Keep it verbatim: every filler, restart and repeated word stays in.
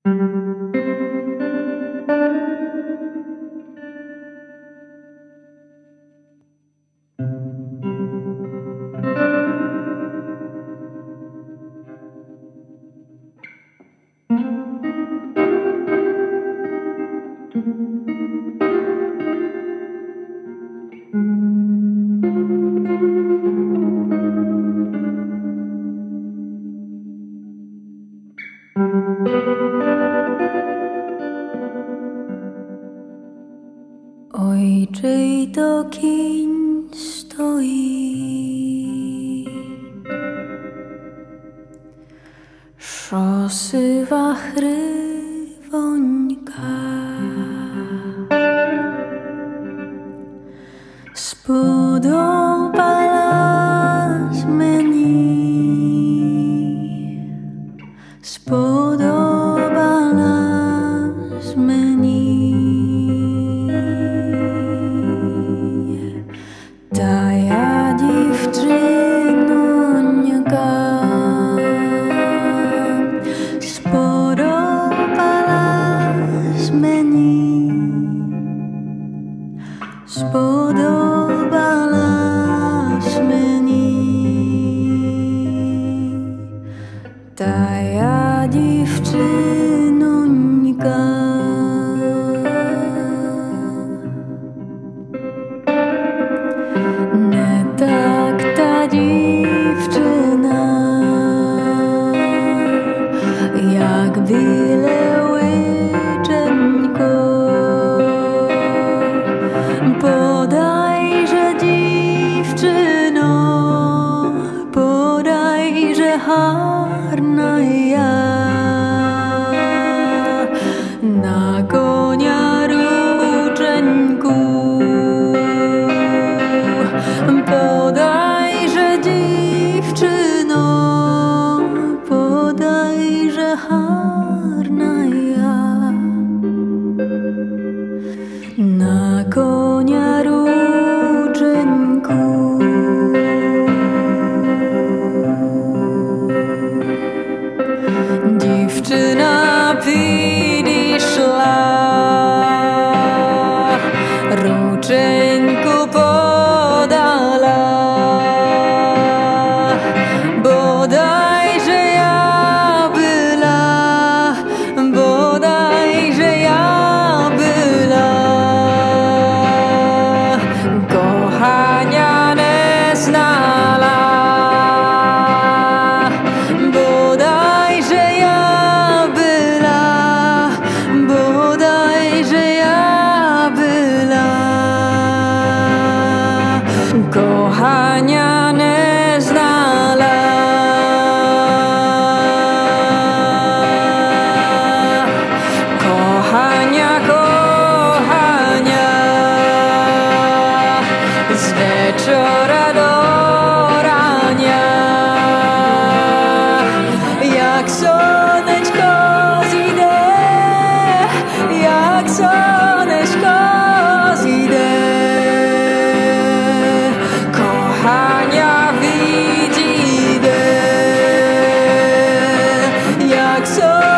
Ojczyj to kiń stoi, szosy wachry wońka, spodobala zmeni, spodobala zmeni. Taya dziewczynonka spodobala zmeni, spodobala zmeni. Taya dziewczynonka. Tak ta dziewczyna, jak byle łyczenko, podajże dziewczyno, podajże harna ja, na konia ruczeńku. Podajże dziewczyno, podajże harna ja, na konia ruczeńku. Dziewczyna przyszła, ruczeńku kochania nie znala. Kochania, kochania, z wieczora do rania, jak słoneczko zjdzie, jak słoneczko zjdzie. Kochania widzi, jak so